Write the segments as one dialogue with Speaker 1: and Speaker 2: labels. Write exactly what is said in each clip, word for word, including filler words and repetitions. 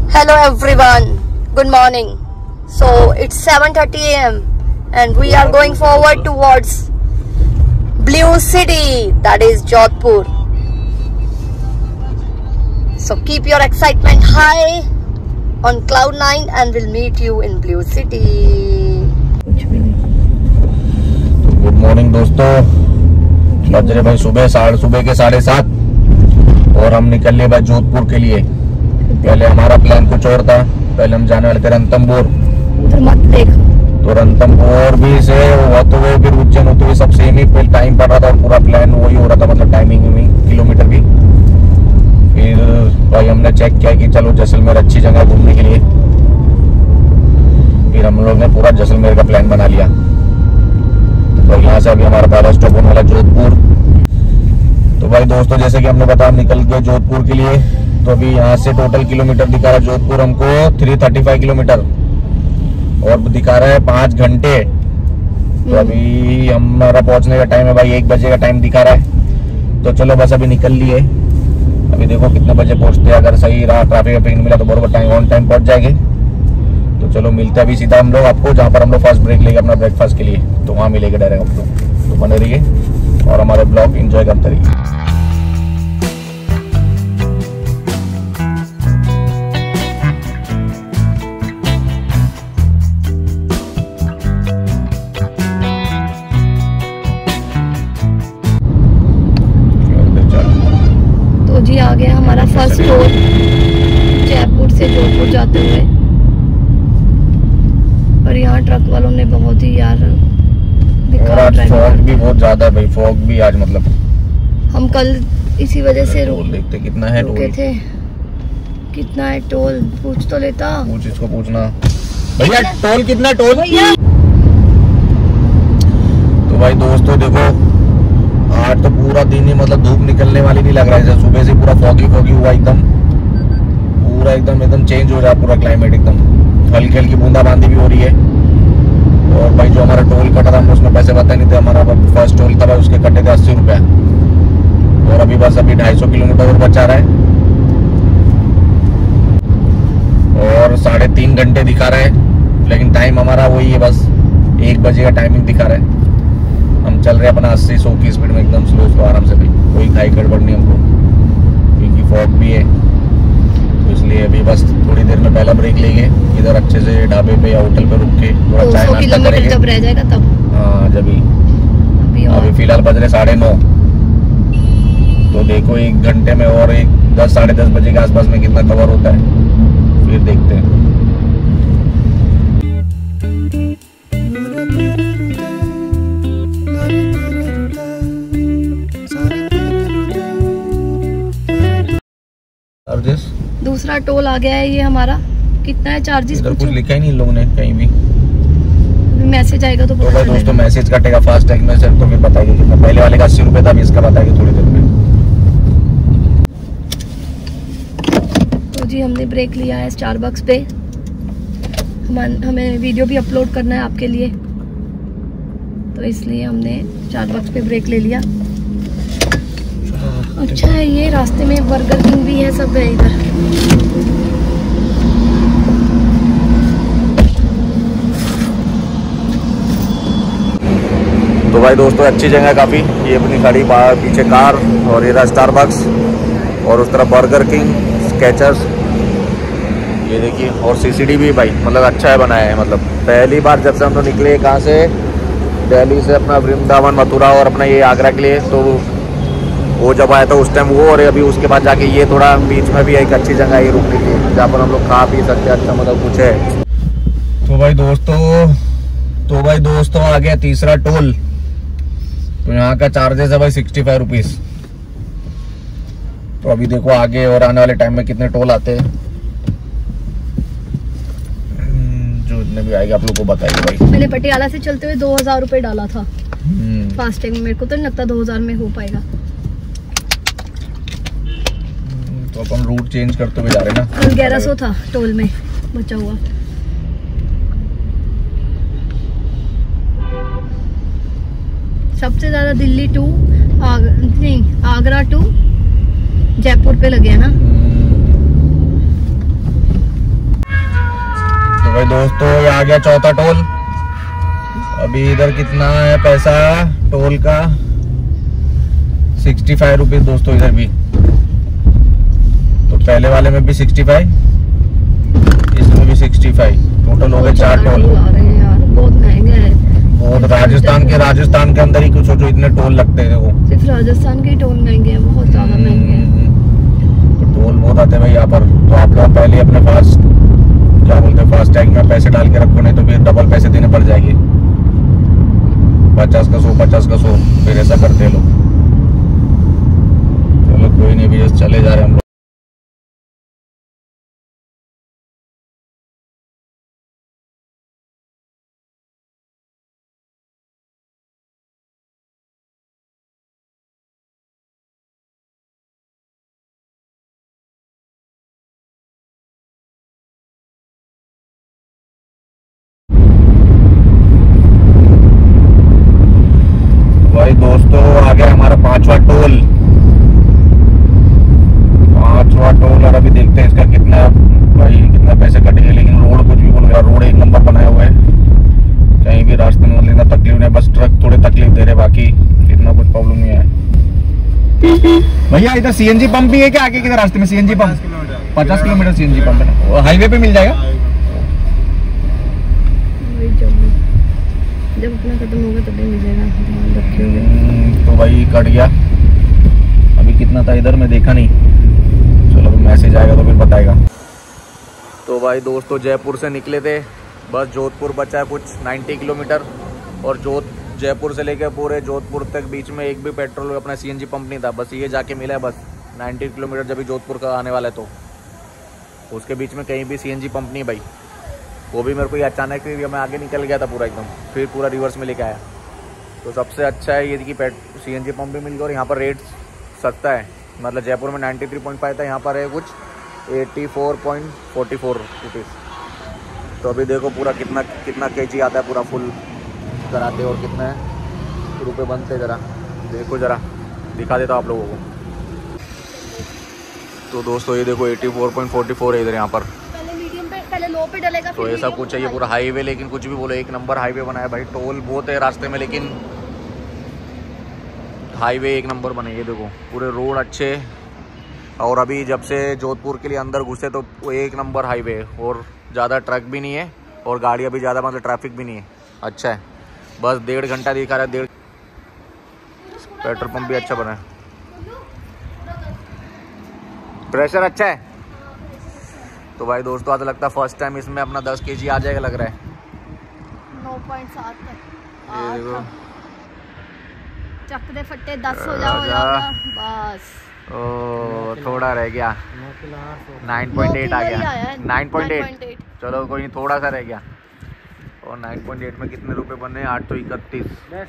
Speaker 1: Hello everyone, good morning. So it's seven thirty a m and we are going forward towards Blue City, that is Jodhpur. So keep your excitement high on cloud nine and we'll meet you in Blue City.
Speaker 2: Good morning दोस्तों, बज रहे भाई सुबह साढ़े सुबह के साढ़े सात और हम निकल लिए भाई जोधपुर के लिए। पहले हमारा प्लान कुछ और था, पहले हम जाने वाले थे रणथंभौर।
Speaker 1: उधर मत देख।
Speaker 2: तो रणथंभौर भी से होते हुए फिर उज्जैन होते हुए सब सेम ही टाइम पड़ रहा था और पूरा प्लान वही हो रहा था, मतलब टाइमिंग में किलोमीटर भी। फिर भाई हमने चेक किया कि चलो जैसलमेर अच्छी जगह घूमने के लिए, फिर हम लोग ने पूरा जैसलमेर का प्लान बना लिया। तो यहाँ से अभी हमारा पहला स्टॉप होने वाला जोधपुर। तो भाई दोस्तों, जैसे कि हमने बताया हम निकल गए जोधपुर के लिए। तो अभी यहाँ से टोटल किलोमीटर दिखा रहा है जोधपुर हमको तीन सौ पैंतीस किलोमीटर और दिखा रहा है पाँच घंटे। तो अभी हमारा पहुंचने का टाइम है भाई एक बजे का टाइम दिखा रहा है। तो चलो बस अभी निकल लिए, अभी देखो कितने बजे पहुंचते हैं। अगर सही रहा, ट्रैफिक वैफिक नहीं मिला तो बराबर टाइम ऑन टाइम पहुंच जाएंगे। तो चलो मिलते हैं अभी सीधा हम लोग आपको जहाँ पर हम लोग फर्स्ट ब्रेक लेंगे अपना ब्रेकफास्ट के लिए, तो वहाँ मिलेगा डायरेक्ट हम लोग। तो बने रहिए और हमारे ब्लॉग एंजॉय करते रहिए।
Speaker 1: तो जी आ गया हमारा फर्स्ट टोल जयपुर से जोधपुर जाते हुए। पर यहाँ ट्रक वालों ने बहुत ही यार
Speaker 2: और आज फॉग भी बहुत ज्यादा है भाई, फॉग भी आज मतलब
Speaker 1: हम कल इसी वजह से
Speaker 2: टोल देखते कितना है
Speaker 1: रुके
Speaker 2: टोल
Speaker 1: थे। कितना है टोल पूछ तो लेता।
Speaker 2: पूछ इसको पूछना भैया टोल कितना टोल। तो भाई दोस्तों देखो आज तो पूरा दिन ही मतलब धूप निकलने वाली नहीं लग रहा है, जैसे सुबह से पूरा फॉगी फॉगी हुआ एकदम, पूरा एकदम एकदम चेंज हो रहा है पूरा क्लाइमेट एकदम। हल्की हल्की बूंदाबांदी भी हो रही है। और भाई जो हमारा टोल कटा था हम उसमें पैसे पता नहीं थे, हमारा फर्स्ट टोल था उसके कटे थे अस्सी रुपया और अभी बस अभी ढाई सौ किलोमीटर और बचा रहा है और साढ़े तीन घंटे दिखा रहा है, लेकिन टाइम हमारा वही है, बस एक बजे का टाइमिंग दिखा रहा है। हम चल रहे हैं अपना अस्सी सौ की स्पीड में एकदम स्लो स्लो आराम से भाई, कोई खाई गड़बड़ नहीं हमको, क्योंकि फॉग भी है। तो इसलिए अभी बस थोड़ी देर में पहला ब्रेक लेंगे इधर अच्छे से ढाबे पे या होटल पे रुक के थोड़ा चाय नाश्ता करेंगे
Speaker 1: जब रह जाएगा तब।
Speaker 2: हाँ जब ही अभी, अभी फिलहाल बज रहे साढ़े नौ। तो देखो एक घंटे में और एक दस साढ़े दस बजे के आसपास में कितना कवर होता है, फिर देखते हैं।
Speaker 1: दूसरा टोल आ गया है ये हमारा। कितना है चार्जेस?
Speaker 2: इधर कुछ लिखा ही नहीं इन लोगों ने कहीं भी।
Speaker 1: मैसेज आएगा तो
Speaker 2: तो भाई दोस्तों मैसेज कटेगा फास्ट टैग में से, तो फिर बताइए कितना। पहले वाले का अस्सी रुपए था, अभी इसका बताइए थोड़ी देर में।
Speaker 1: तो जी हमने ब्रेक लिया है स्टारबक्स पे। हम हमें वीडियो भी अपलोड करना है आपके लिए, तो इसलिए हमने स्टारबक्स पे ब्रेक ले लिया। अच्छा है ये रास्ते में बर्गर किंग भी है, सब है इधर।
Speaker 2: तो भाई दोस्तों अच्छी जगह काफ़ी, ये अपनी खड़ी पीछे कार और ये रहा स्टारबक्स और उस तरफ बर्गर किंग, स्केचर्स, ये देखिए। और सीसीडी भी भाई मतलब अच्छा है बनाया है। मतलब पहली बार जब से हम लोग निकले कहाँ से, दिल्ली से अपना वृंदावन मथुरा और अपना ये आगरा के लिए, तो वो जब आया था उस टाइम वो, और अभी उसके बाद जाके ये थोड़ा बीच में भी एक अच्छी जगह है रुकने की, जहाँ पर हम लोग खा पी सकते हैं, अच्छा मतलब कुछ है। तो भाई दोस्तों तो भाई दोस्तों आ गया तीसरा टोल। तो यहाँ का चार्जेस है भाई सिक्सटी फाइव रुपीज। तो अभी देखो आगे और आने वाले टाइम में कितने टोल आते हैं, जो इतने भी आएगा आप लोग को बताइए भाई।
Speaker 1: मैंने पटियाला से चलते हुए दो हजार रुपए डाला था फास्टैग में, मेरे को तो नहीं लगता दो हजार में हो पाएगा।
Speaker 2: तो अपन रूट चेंज करते हुए जा रहे हैं ना।
Speaker 1: कल ग्यारह सौ था टोल में बचा हुआ। सबसे ज्यादा दिल्ली टू आग, नहीं आगरा टू जयपुर पे लगे हैं ना।
Speaker 2: भाई दोस्तों ये आ गया चौथा टोल। अभी इधर कितना है पैसा टोल का, सिक्सटी फाइव रुपीज दोस्तों इधर भी। तो पहले वाले में भी सिक्सटी फाइव, इसमें भी सिक्सटी फाइव, टोटल हो गए चार टोल।
Speaker 1: बहुत महंगे हैं।
Speaker 2: बहुत राजस्थान के राजस्थान के अंदर ही कुछ सोचो इतने टोल लगते हैं वो।
Speaker 1: सिर्फ राजस्थान के टोल महंगे हैं, बहुत ज्यादा महंगे हैं।
Speaker 2: तो टोल बहुत आते हैं भाई यहाँ पर। तो आप लोग पहले अपने पास क्या बोलते हैं फास्ट टैग में पैसे डाल के रखो, नहीं तो फिर डबल पैसे देने पड़ जाएंगे। पचास का सौ, पचास का सौ, फिर ऐसा करते हैं लोग। चलो कोई नहीं, भी चले जा रहे हैं हम लोग। भाई दोस्तों आ गया हमारा पांचवा टोल, पांचवा टोल। और अभी देखते हैं इसका कितना भाई कितना पैसे कटेंगे। लेकिन रोड कुछ भी बोल रहा, रोड एक नंबर बनाया हुआ है, कहीं भी रास्ते में लेना तकलीफ नहीं। बस ट्रक थोड़े तकलीफ दे रहे, बाकी इतना कुछ प्रॉब्लम नहीं है। भैया इधर सीएनजी पंप भी है क्या आगे किधर रास्ते में? सीएनजी पंप पचास किलोमीटर सीएनजी पंप है, हाईवे पे मिल जाएगा।
Speaker 1: जब अपना खत्म होगा तभी मिलेगा, ध्यान रखिएगा।
Speaker 2: तो भाई कट गया। अभी कितना था इधर मैं देखा नहीं, चलो मैसेज आएगा तो फिर बताएगा। तो भाई दोस्तों जयपुर से निकले थे, बस जोधपुर बचा है कुछ नब्बे किलोमीटर। और जोध जयपुर से लेकर पूरे जोधपुर तक बीच में एक भी पेट्रोल अपना सीएनजी पंप नहीं था। बस ये जाके मिला है बस नब्बे किलोमीटर जब भी जोधपुर का आने वाला है, तो उसके बीच में कहीं भी सीएनजी पंप नहीं भाई। वो भी मेरे को ये अचानक से मैं आगे निकल गया था पूरा एकदम, फिर पूरा रिवर्स में लेके आया। तो सबसे अच्छा है ये कि पेट सीएनजी पंप भी मिल गया और यहाँ पर रेट सस्ता है। मतलब जयपुर में तिरानवे पॉइंट फाइव था, यहाँ पर है कुछ चौरासी पॉइंट फोर फोर रुपीज़। तो अभी देखो पूरा कितना कितना केजी आता है, पूरा फुल कराते और कितने रुपए बनते, ज़रा देखो, ज़रा दिखा देता हूँ आप लोगों को। तो दोस्तों ये देखो चौरासी पॉइंट फोर फोर है इधर यहाँ पर।
Speaker 1: पहले लो पे डलेगा,
Speaker 2: तो ऐसा कुछ है ये पूरा हाईवे। लेकिन कुछ भी बोलो एक नंबर हाईवे बनाया भाई। टोल बहुत है रास्ते में, लेकिन हाईवे एक नंबर बने। ये देखो पूरे रोड अच्छे। और अभी जब से जोधपुर के लिए अंदर घुसे तो वो एक नंबर हाईवे है, और ज़्यादा ट्रक भी नहीं है और गाड़ियाँ भी ज़्यादा, मतलब ट्रैफिक भी नहीं है, अच्छा है। बस डेढ़ घंटा दिखा रहा है, डेढ़। पेट्रोल पंप भी अच्छा बना है, प्रेशर अच्छा है। तो भाई दोस्तों आज लगता है फर्स्ट टाइम इसमें अपना दस केजी आ जाएगा लग रहा है।
Speaker 1: नौ पॉइंट सात
Speaker 2: ये देखो
Speaker 1: चक्रे फट्टे दस हो जाओ बस।
Speaker 2: ओ थोड़ा रह गया, नौ पॉइंट आठ आ गया, नौ पॉइंट आठ। चलो कोई नहीं, थोड़ा सा रह गया। और नौ पॉइंट आठ में कितने रुपए बने? आठ सौ इकतीस।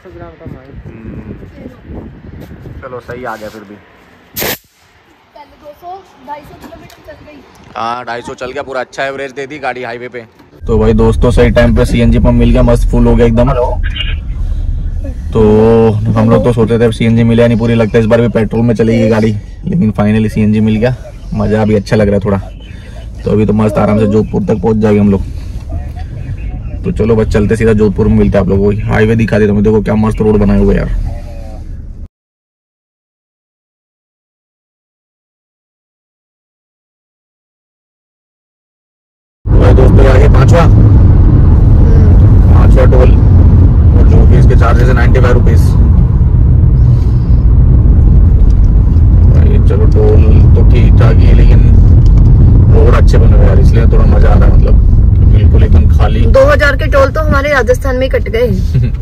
Speaker 2: चलो सही आ गया फिर भी। हाँ ढाई सौ चल गया, पूरा अच्छा एवरेज दे दी गाड़ी हाईवे पे। तो भाई दोस्तों सही टाइम पे सीएनजी पंप मिल गया, मस्त फुल हो गया एकदम। तो हम लोग तो सोचते थे सीएनजी मिला नहीं, पूरी लगता है इस बार भी पेट्रोल में चलेगी गाड़ी, लेकिन फाइनली सीएनजी मिल गया। मजा भी अच्छा लग रहा है थोड़ा। तो अभी तो मस्त आराम से जोधपुर तक पहुंच जाएंगे हम लोग। तो चलो बस चलते सीधा जोधपुर में मिलते हैं आप लोगों को। हाईवे दिखा देता हूँ, देखो क्या मस्त रोड बनाए हुए यार। दोस्तों यार ये पांचवा पांचवा टोल, और जो भी इसके चार्जेस है नाइन्टी फाइव रुपीज। चलो टोल तो ठीक ठाक ही है, लेकिन रोड अच्छे बने हुए यार, इसलिए थोड़ा मजा आ रहा है। मतलब बिल्कुल एकदम खाली। दो
Speaker 1: हजार के टोल तो हमारे राजस्थान में कट गए।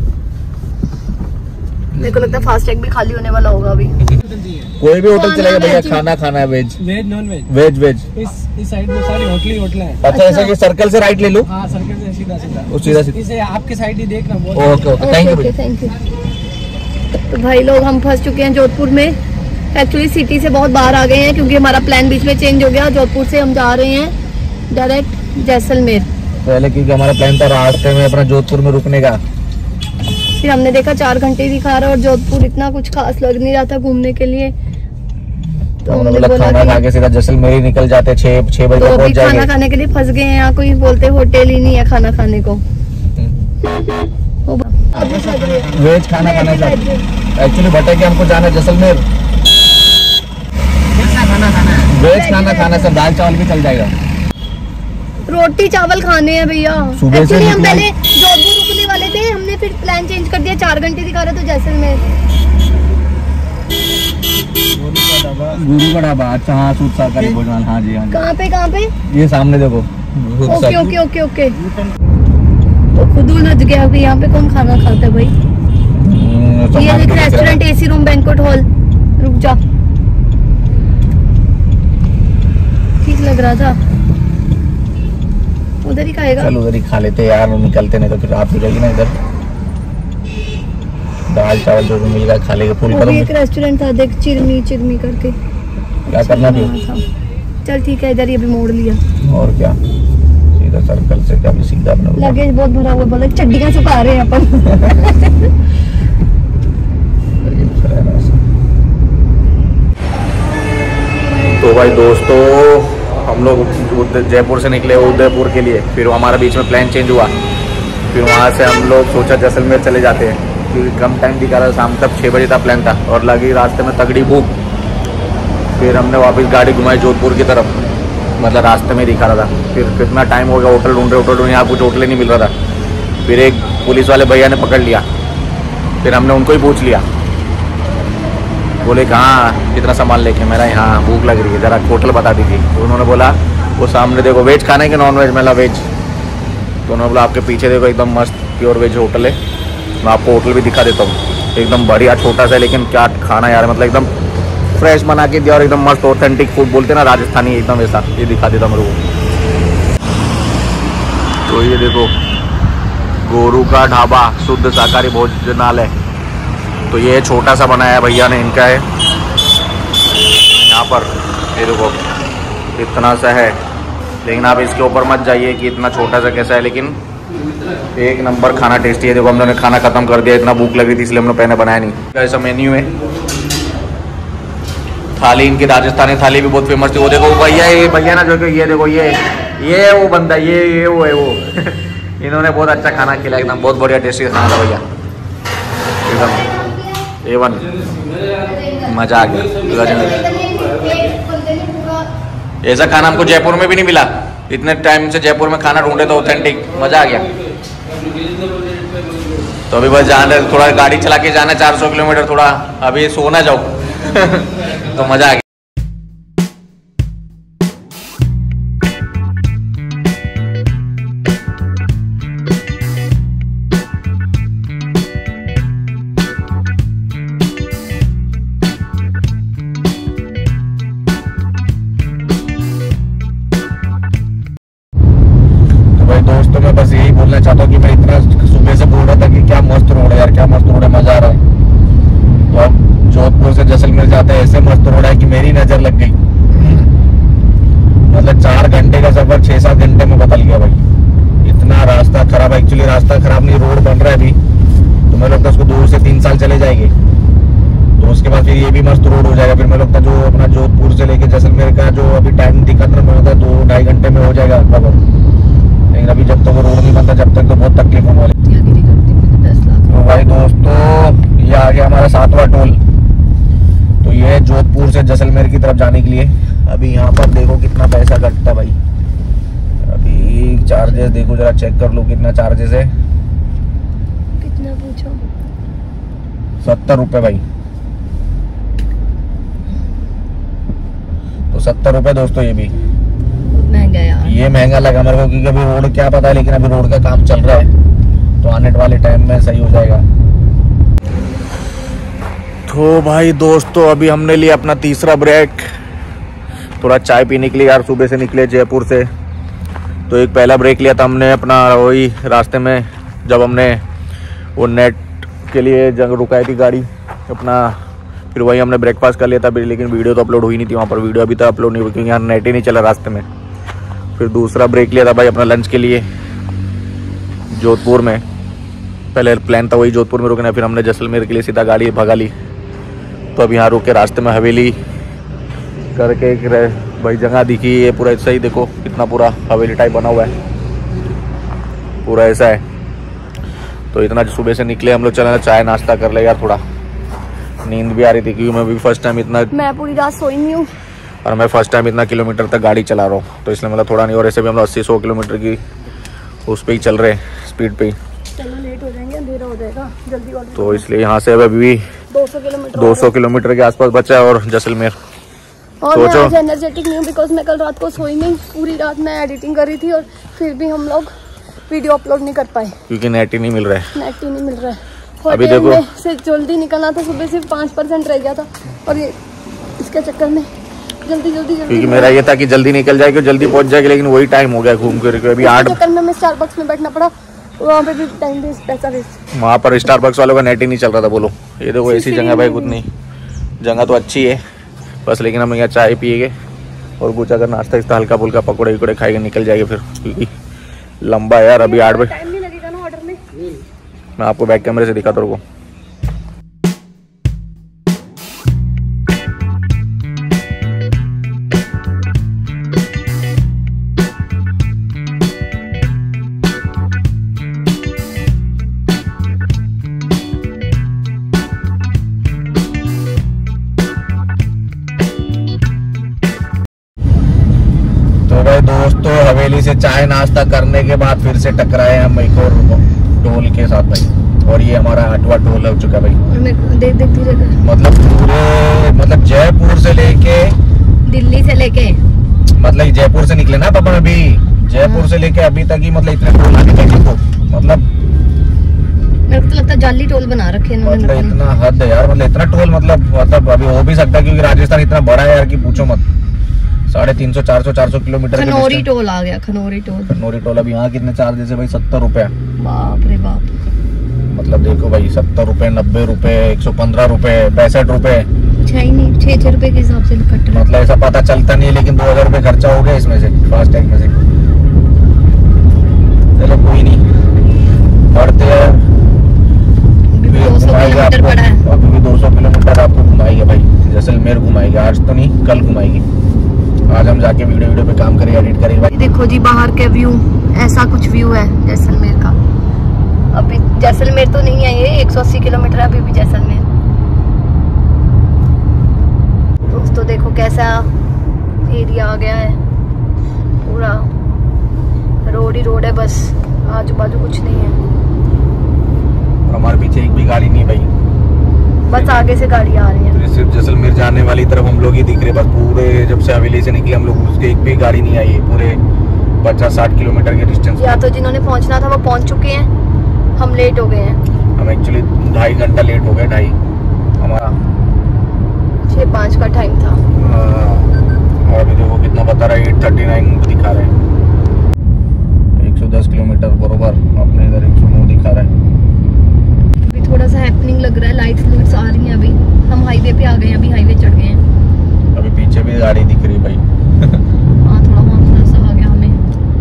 Speaker 1: मेरे को लगता है फास्टैग भी खाली होने वाला होगा अभी।
Speaker 2: कोई भी होटल चलेगा भैया, खाना खाना है veg
Speaker 3: veg non veg
Speaker 2: veg veg
Speaker 3: इस इस साइड में सारी होटल ही होटल है।
Speaker 2: अच्छा ऐसा कि सर्कल से राइट ले लो।
Speaker 3: हाँ सर्कल से सीधा सीधा
Speaker 2: सीधा सीधा
Speaker 3: इसे आपके साइड ही देखना।
Speaker 2: Okay okay thank you
Speaker 1: thank you. तो भाई लोग हम फंस चुके हैं जोधपुर में। एक्चुअली सिटी से बहुत बाहर आ गए हैं, क्योंकि हमारा प्लान बीच में चेंज हो गया। जोधपुर से हम जा रहे हैं डायरेक्ट जैसलमेर।
Speaker 2: पहले क्योंकि हमारा प्लान था रास्ते में अपना जोधपुर में रुकने का,
Speaker 1: फिर हमने देखा चार घंटे दिखा रहा और जोधपुर इतना कुछ खास लग नहीं रहा था घूमने के लिए। तो
Speaker 2: हमने बोला खाना खा के सीधा जैसलमेर ही निकल जाते, छह छह बजे
Speaker 1: तो
Speaker 2: तक
Speaker 1: अभी
Speaker 2: पहुंच जाएंगे।
Speaker 1: खाना खाने के लिए फंस गए हैं यहाँ, कोई बोलते होटल ही नहीं है खाना खाने को।
Speaker 2: वेज खाना खाना चाहते एक्चुअली बता के हमको जाना है जैसलमेर, खाना खाना है, वेज खाना खाना सर, दाल चावल भी चल जाएगा।
Speaker 1: रोटी चावल खाने हैं भैया। एक्चुअली हम पहले जोधपुर रुकने वाले थे, हमने फिर प्लान चेंज कर दिया, चार घंटे दिखा रहा तो जैसलमेर।
Speaker 2: गुरु का ढाबा, अच्छा हाँ, सूद शाकाहारी भोजन, हाँ जी हाँ जी।
Speaker 1: कहाँ पे कहाँ पे?
Speaker 2: ये सामने देखो।
Speaker 1: Okay okay okay okay. तो खुद उलझ गया कि यहाँ पे कौन खाना खाता है भाई। ये एक restaurant, AC room, banquet hall. रुक जा, ठीक लग रहा था, उधर ही खाएगा।
Speaker 2: चल उधर ही खा लेते यार, निकलते नहीं तो फिर रात हो जाएगी ना। इधर दाल चावल जो भी मिल गया खा लेंगे, फुल करो।
Speaker 1: एक रेस्टोरेंट था देख, चिरमी चिरमी करके।
Speaker 2: क्या करना भी
Speaker 1: चल ठीक है, इधर ही अभी मोड़ लिया।
Speaker 2: और क्या, सीधा सर्कल से क्या भी सीधा अपना।
Speaker 1: लगेज बहुत भरा हुआ, बोले चड्डियां सुखा रहे हैं अपन।
Speaker 2: तो भाई दोस्तों, हम लोग जयपुर से निकले उदयपुर के लिए, फिर हमारा बीच में प्लान चेंज हुआ, फिर वहाँ से हम लोग सोचा जैसलमेर चले जाते हैं, क्योंकि कम टाइम दिखा रहा, शाम तक छः बजे का प्लान था और लगी रास्ते में तगड़ी भूख। फिर हमने वापस गाड़ी घुमाई जोधपुर की तरफ, मतलब रास्ते में दिखा रहा था। फिर कितना टाइम हो गया, होटल ढूंढ रहे होटल ढूंढे, यहाँ कुछ होटल ही नहीं मिल रहा था। फिर एक पुलिस वाले भैया ने पकड़ लिया, फिर हमने उनको ही पूछ लिया, बोले कहाँ कितना सामान लेके, मेरा यहाँ भूख लग रही है, ज़रा होटल बता दीजिए। तो उन्होंने बोला वो सामने देखो, वेज खाना है कि नॉन वेज? मैं वेज। तो उन्होंने बोला आपके पीछे देखो एकदम मस्त प्योर वेज होटल है, मैं आपको होटल भी दिखा देता हूँ, एकदम बढ़िया, छोटा सा लेकिन क्या खाना यार, मतलब एकदम फ्रेश बना के दिया और एकदम मस्त ऑथेंटिक फूड बोलते ना राजस्थानी, एकदम वैसा। ये दिखा देता मेरे को। तो ये देखो, गोरू का ढाबा, शुद्ध शाकाहारी भोजनालय। तो ये छोटा सा बनाया है भैया ने, इनका है यहाँ पर। ये देखो इतना सा है, लेकिन आप इसके ऊपर मत जाइए कि इतना छोटा सा कैसा है, लेकिन एक नंबर खाना टेस्टी है। देखो हम लोगों ने खाना खत्म कर दिया, इतना भूख लग रही थी इसलिए हम लोग पहले बनाया नहीं। ऐसा मेन्यू है। थाली इनकी राजस्थानी थाली भी बहुत फेमस थी। वो देखो भैया, ये भैया ना जो कि ये देखो, ये ये वो बंदा, ये ये वो है वो। इन्होंने बहुत अच्छा खाना खिलाया, एकदम बहुत बढ़िया टेस्टी खाना था भैया, एकदम ए वन, मजा आ गया। ऐसा खाना हमको जयपुर में भी नहीं मिला, इतने टाइम से जयपुर में खाना ढूंढे तो ऑथेंटिक, मजा आ गया। तो अभी बस जाना, थोड़ा गाड़ी चला के जाना चार सौ किलोमीटर, थोड़ा अभी सो ना जाओ। तो मजा आ गया। दोस्तों मैं बस यही बोलना चाहता हूँ कि मैं इतना सुबह से बोल रहा था कि क्या मस्त रोड है यार, क्या मस्त रोड है, मजा आ रहा है। तो अब जोधपुर से जैसलमेर जाते हैं, ऐसे मस्त रोड है कि मेरी नजर लग गई। मतलब चार घंटे का सफर छह सात घंटे में बदल गया भाई। इतना रास्ता खराब है, एक्चुअली रास्ता खराब नहीं, रोड बन रहा है अभी, तो मैं लगता है उसको दो से तीन साल चले जाएंगे, तो उसके बाद फिर ये भी मस्त रोड हो जाएगा। फिर मैं लगता है जो अपना जोधपुर से लेके जैसलमेर का जो अभी टाइम दिक्कत में होता है, दो ढाई घंटे में हो जाएगा लगभग। लेकिन अभी जब तक वो रोड नहीं बनता, जब तक तो बहुत तकलीफ होने वाली। तो भाई दोस्तों, ये आ गया हमारा सातवां टोल। तो ये है जोधपुर से जैसलमेर की तरफ जाने के लिए। अभी यहाँ पर देखो कितना पैसा कटता भाई। अभी चार्जेस देखो, जरा चेक कर लो कितना चार्जेस है।
Speaker 1: कितना पूछो?
Speaker 2: सत्तर रुपए भाई। तो सत्तर रुपए दोस्तों, ये भी
Speaker 1: महंगा यार।
Speaker 2: ये महंगा लगा मेरे को, क्योंकि अभी रोड क्या पता है, लेकिन अभी रोड का काम चल रहा है, तो आने वाले टाइम में सही हो जाएगा। तो भाई दोस्तों, अभी हमने लिया अपना तीसरा ब्रेक, थोड़ा चाय पीने के लिए यार। सुबह से निकले जयपुर से, तो एक पहला ब्रेक लिया था हमने अपना वही रास्ते में, जब हमने वो नेट के लिए जगह रुकाई थी गाड़ी अपना, फिर वही हमने ब्रेकफास्ट कर लिया था। लेकिन वीडियो तो अपलोड हुई नहीं थी वहाँ पर, वीडियो अभी तक अपलोड नहीं हुई क्योंकि यहाँ नेट ही नहीं चला रास्ते में। फिर दूसरा ब्रेक लिया था भाई अपना लंच के लिए जोधपुर में। पहले प्लान था वही जोधपुर में रुकना, फिर हमने जैसलमेर के लिए सीधा गाड़ी भगा ली। तो अब यहाँ रुक के रास्ते में हवेली करके एक भाई जगह दिखी। ये पूरा ऐसा ही देखो कितना पूरा हवेली टाइप बना हुआ है, पूरा ऐसा है। तो इतना सुबह से निकले हम लोग, चला चाय नाश्ता कर ले यार, थोड़ा नींद भी आ रही थी क्योंकि मैं भी फर्स्ट टाइम इतना,
Speaker 1: मैं पूरी रात सोई नहीं हूँ
Speaker 2: और मैं फर्स्ट टाइम इतना किलोमीटर तक गाड़ी चला रहा हूँ, तो इसलिए मतलब थोड़ा नहीं। और ऐसे भी हम लोग अस्सी सौ किलोमीटर की उस पर ही चल रहे हैं, स्पीड पे ही।
Speaker 1: चलो लेट हो जाएंगे, अंधेरा हो जाएगा जल्दी।
Speaker 2: तो इसलिए यहाँ से अभी भी
Speaker 1: दो सौ किलोमीटर
Speaker 2: दो सौ किलोमीटर के आसपास बचा है। और जैसलमेर
Speaker 1: और मैं आज एनर्जेटिक नहीं हूँ बिकॉज मैं कल रात को सोई नहीं, पूरी रात मैं एडिटिंग कर रही थी और फिर भी हम लोग वीडियो अपलोड नहीं कर पाए
Speaker 2: क्योंकि नेट ही नहीं मिल रहा है।
Speaker 1: नेट ही नहीं मिल रहा है।
Speaker 2: अभी देखो
Speaker 1: से जल्दी निकलना था, सुबह सिर्फ पाँच परसेंट रह गया था और ये इसके चक्कर में जल्दी जल्दी जल्दी
Speaker 2: क्योंकि मेरा ये था कि जल्दी निकल जाएगी, जल्दी पहुंच जाएगी, लेकिन वही टाइम हो गया घूम कर। अभी आठ
Speaker 1: चक्कर में मैं स्टारबक्स में बैठना पड़ा, वहाँ पे भी टाइम वेस्ट, पैसा वेस्ट।
Speaker 2: वहाँ पर स्टारबक्स वालों का नेट ही नहीं चल रहा था। बोलो ये देखो ऐसी जगह भाई, कुछ नहीं, जगह तो अच्छी है बस, लेकिन हम यहाँ चाय पिएंगे और कुछ अगर नाश्ता इस्ता हल्का फुल्का पकौड़े वकौड़े खाएंगे, निकल जाएंगे फिर, क्योंकि लंबा है यार। अभी आठ बजे
Speaker 1: टाइम नहीं लगेगा ना ऑर्डर में।
Speaker 2: मैं आपको बैक कैमरे से दिखाता हूँ। दोस्तों हवेली से चाय नाश्ता करने के बाद फिर से टकराए हम एक और टोल के साथ भाई, और ये हमारा आठवां टोल हो चुका भाई।
Speaker 1: देख देख धीरे
Speaker 2: मतलब पूरे मतलब जयपुर से लेके
Speaker 1: दिल्ली से लेके
Speaker 2: मतलब जयपुर से निकले ना पापा, अभी जयपुर से लेके अभी तक ही मतलब इतने टोल आने तक तो मतलब
Speaker 1: मेरे को तो लगता है जाली टोल बना रखे हैं
Speaker 2: मतलब इतना हद है यार। मतलब इतना टोल मतलब मतलब अभी हो भी सकता है क्योंकि राजस्थान इतना बड़ा है यार कि पूछो मत। साढ़े तीन सौ चार सौ चार सौ किलोमीटर
Speaker 1: खनौरी टोल आ गया। खनौरी टोल
Speaker 2: खनौरी टोल अभी यहाँ कितने चार्जेस है भाई? सत्तर रुपए।
Speaker 1: बाप रे बाप।
Speaker 2: मतलब देखो भाई सत्तर रुपए, नब्बे रुपए, एक सौ पंद्रह रुपए, पैंसठ रुपए,
Speaker 1: छह ही नहीं छह छह रुपए के हिसाब से कट रहा।
Speaker 2: मतलब ऐसा पता चलता नहीं है, लेकिन दो हजार रुपए खर्चा हो गया इसमें से, फास्ट टैग में से। चलो कोई नहीं, बढ़ते हैं।
Speaker 1: दो सौ किलोमीटर पड़ा है,
Speaker 2: अभी भी दो सौ किलोमीटर आपको घुमाएंगे भाई, जैसलमेर घुमाएंगे। आज तो नहीं, कल घुमाएंगे। आज हम जाके वीडियो वीडियो पे काम करेंगे, एडिट करेंगे भाई।
Speaker 1: देखो जी बाहर के व्यू, ऐसा कुछ व्यू है जैसलमेर का। अभी जैसलमेर तो नहीं है, ये एक सौ अस्सी किलोमीटर है अभी भी जैसलमेर। दोस्तों देखो कैसा एरिया आ गया है, पूरा रोड ही रोड है, बस आजू बाजू कुछ नहीं है।
Speaker 2: और हमारे पीछे एक भी गाड़ी नहीं है भाई,
Speaker 1: बस आगे से गाड़ी आ रही है।
Speaker 2: सिर्फ जैसलमेर जाने वाली तरफ हम लोग ही दिख रहे, बस पूरे जब से हवेली से निकले हम लोग उसके एक भी गाड़ी नहीं आई है, पूरे पचास साठ किलोमीटर के डिस्टेंस।
Speaker 1: या तो जिन्होंने पहुंचना था वो पहुंच चुके हैं, हम लेट हो गए हैं।
Speaker 2: हम एक्चुअली ढाई घंटा लेट हो गए, ढाई हमारा
Speaker 1: छः पाँच का टाइम था।
Speaker 2: और अभी देखो कितना बता रहा है, एट थर्टी नाइन दिखा रहे हैं। एक सौ दस किलोमीटर बरोबर, अपने इधर एक सौ नौ दिखा रहा है।
Speaker 1: अभी थोड़ा सा हैपनिंग लग रहा है, लाइट्स लूट्स आ रही हैं। अभी हम हाईवे पे आ गए हैं, अभी हाईवे चढ़ गए हैं।
Speaker 2: अभी पीछे भी गाड़ी दिख रही है भाई।
Speaker 1: हाँ थोड़ा हौसला सा आ गया हमें।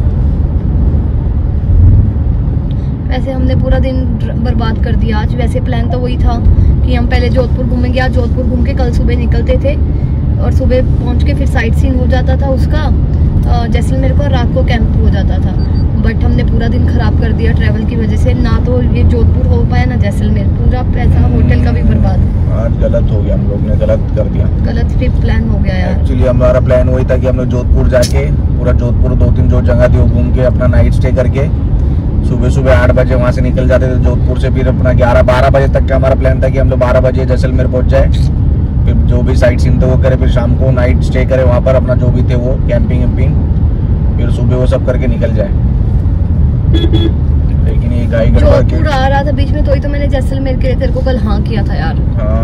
Speaker 1: वैसे हमने पूरा दिन बर्बाद कर दिया आज। वैसे प्लान तो वही था कि हम पहले जोधपुर घूमेंगे, आज जोधपुर घूम के कल सुबह निकलते थे और सुबह पहुंच के फिर साइट सीन हो जाता था उसका, जैसलमेर को, रात को कैंप हो जाता था। बट हमने पूरा दिन खराब कर दिया ट्रैवल की वजह से, ना तो ये जोधपुर हो पाया ना जैसलमेर। पूरा पैसा होटल का भी बर्बाद।
Speaker 2: आज गलत हो गया, हम लोग ने गलत कर दिया,
Speaker 1: गलत ट्रिप प्लान हो गया यार।
Speaker 2: एक्चुअली हमारा प्लान वही था कि हम लोग जोधपुर जाके पूरा जोधपुर दो तीन जो जगह थी वो घूम के अपना नाइट स्टे करके सुबह सुबह आठ बजे वहाँ से निकल जाते थे जोधपुर से। फिर अपना ग्यारह बारह बजे तक का हमारा प्लान था कि हम लोग बारह बजे जैसलमेर पहुँच जाए, फिर जो भी साइट सीन थे वो करे, फिर शाम को नाइट स्टे करे वहाँ पर, अपना जो भी थे वो कैंपिंग वैम्पिंग, फिर सुबह वो सब करके निकल जाए। लेकिन ये गाय गड़बड़ के
Speaker 1: आ रहा था बीच में, तो ही तो मैंने जैसलमेर के लिए तेरे को कल हाँ किया था यार।
Speaker 2: हाँ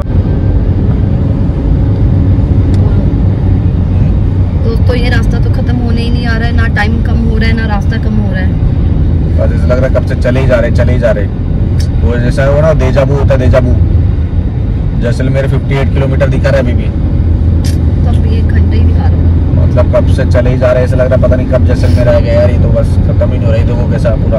Speaker 1: दोस्तों ये रास्ता तो खत्म होने ही नहीं आ रहा है, ना टाइम कम हो रहा है ना रास्ता कम हो रहा है।
Speaker 2: बस ऐसा लग रहा है कब से चले ही जा रहे चले ही जा रहे वो जैसा वो ना देजाबू होता है, देजाबू। जैसलमेर अट्ठावन किलोमीटर दिखा रहा है अभी भी,
Speaker 1: तब भी एक घंटे ही दिखा रहा हूँ।
Speaker 2: मतलब कब से चले ही जा रहे हैं, ऐसा लग रहा है पता नहीं कब जैसलमेर आ गया यार। ये तो बस खत्म ही नहीं हो रही, देखो कैसा पूरा।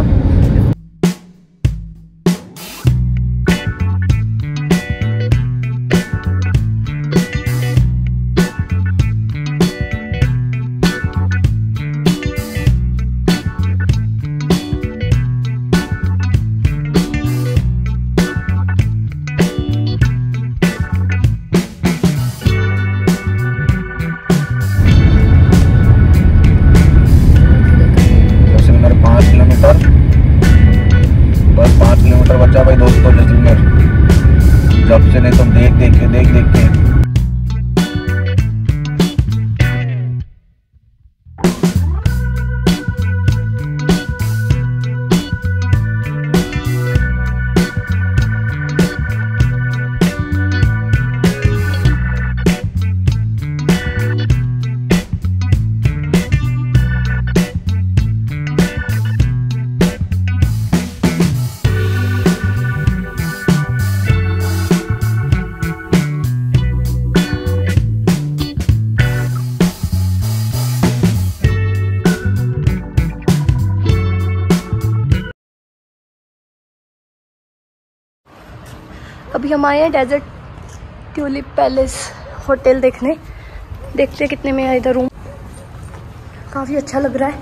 Speaker 1: अभी हम आए हैं डेजर्ट ट्यूलिप पैलेस होटल देखने। देखते हैं कितने में है इधर रूम। काफ़ी अच्छा लग रहा है,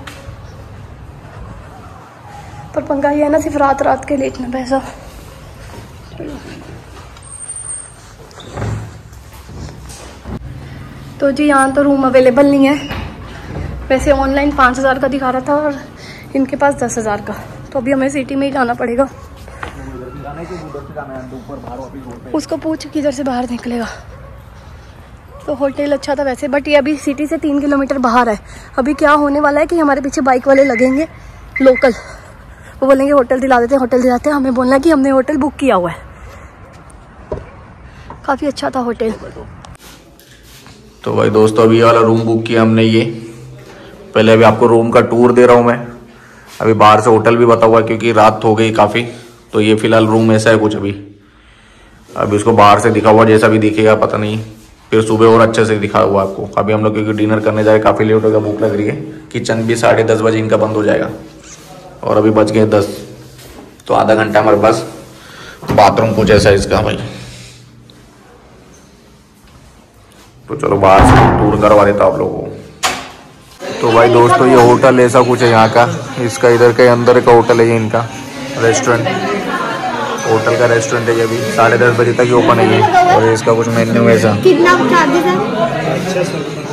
Speaker 1: पर पंगा ये है ना, सिर्फ रात रात के लिए इतना पैसा। तो जी यहाँ तो रूम अवेलेबल नहीं है। वैसे ऑनलाइन पाँच हज़ार का दिखा रहा था और इनके पास दस हज़ार का। तो अभी हमें सिटी में ही जाना पड़ेगा। उसको पूछ किधर से बाहर निकलेगा। तो होटल अच्छा था वैसे, बट ये अभी सिटी से तीन किलोमीटर बाहर है। अभी क्या होने वाला है कि हमारे पीछे बाइक वाले लगेंगे लोकल, वो बोलेंगे होटल दिला देते हैं, होटल दिलाते हैं। हमें बोलना है कि हमने होटल बुक किया हुआ है। काफ़ी अच्छा था होटल।
Speaker 2: तो भाई दोस्तों अभी ये वाला रूम बुक किया हमने। ये पहले अभी आपको रूम का टूर दे रहा हूँ मैं। अभी बाहर से होटल भी बता हुआ है क्योंकि रात हो गई काफ़ी। तो ये फिलहाल रूम ऐसा है कुछ। अभी अभी उसको बाहर से दिखा हुआ, जैसा भी दिखेगा पता नहीं, फिर सुबह और अच्छे से दिखा हुआ आपको। अभी हम लोग क्योंकि डिनर करने जाए, काफ़ी लेट हो गया, भूख लग रही है। किचन भी साढ़े दस बजे इनका बंद हो जाएगा और अभी बज गए दस। तो आधा घंटा हमारे पास। बाथरूम कुछ ऐसा इसका भाई। तो चलो बाहर से टूर करवा देता आप लोगों को। तो भाई दोस्तों ये होटल ऐसा कुछ है यहाँ का। इसका इधर के अंदर का होटल है ये, इनका रेस्टोरेंट। होटल का रेस्टोरेंट है ये। अभी साढ़े दस बजे तक ही ओपन है ये। और इसका कुछ मेन्यू ऐसा।
Speaker 1: कितना चार्जेस है?